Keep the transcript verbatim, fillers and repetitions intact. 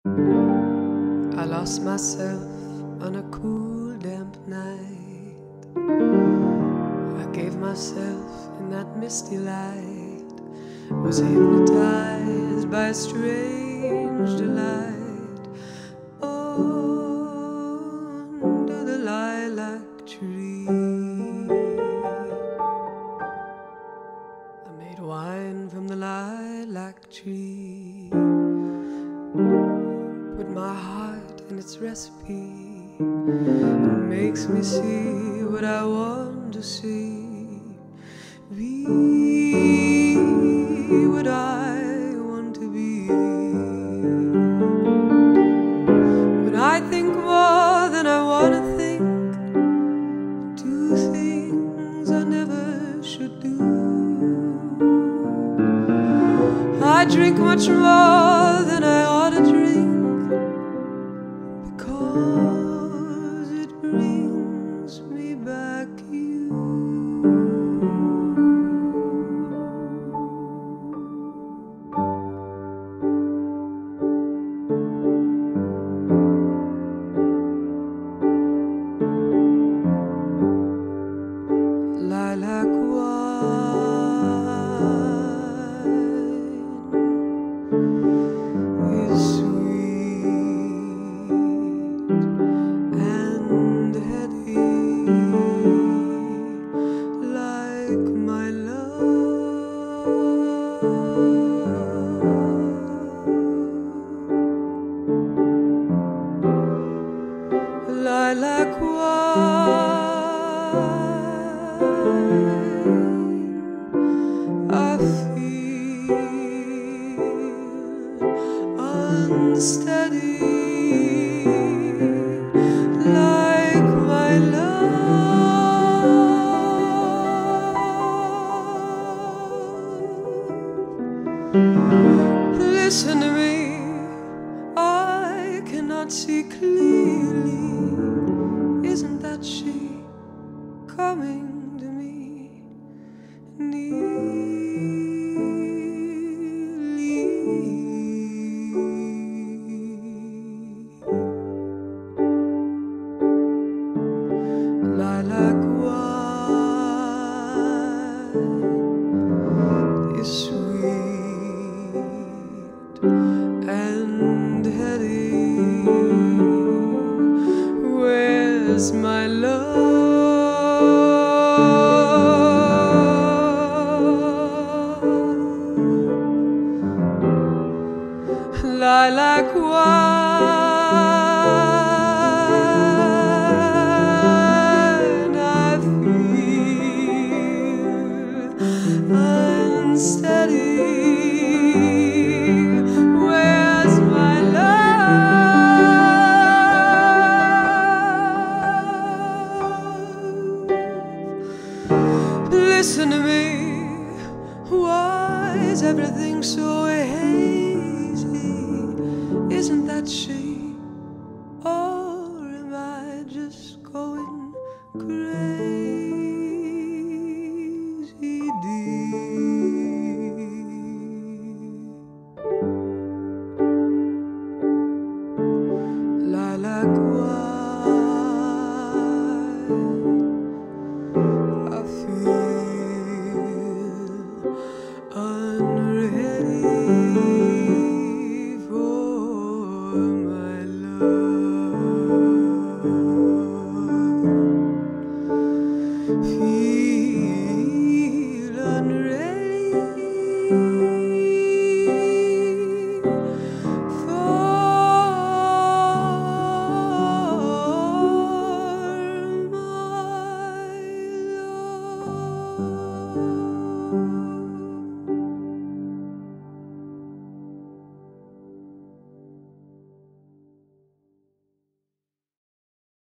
I lost myself on a cool, damp night. I gave myself in that misty light, was hypnotized by a strange delight. Under the lilac tree, I made wine from the lilac tree, put my heart in its recipe. It makes me see what I want to see. Be what I want to be. When I think more than I want to think, do things I never should do. I drink much more than I ought to drink, because it brings me back you. Lilac wine is sweet and heady, like my love. Lilac wine, I feel unsteady, like my love. Listen to me, I cannot see clearly. Isn't that she coming to me? Lilac wine is sweet and heady. Where's my love? Lilac wine, I feel unsteady. Where's my love? Listen to me, why is everything so hazy? Isn't that she? Or am I just going crazy deep? Lilac wine.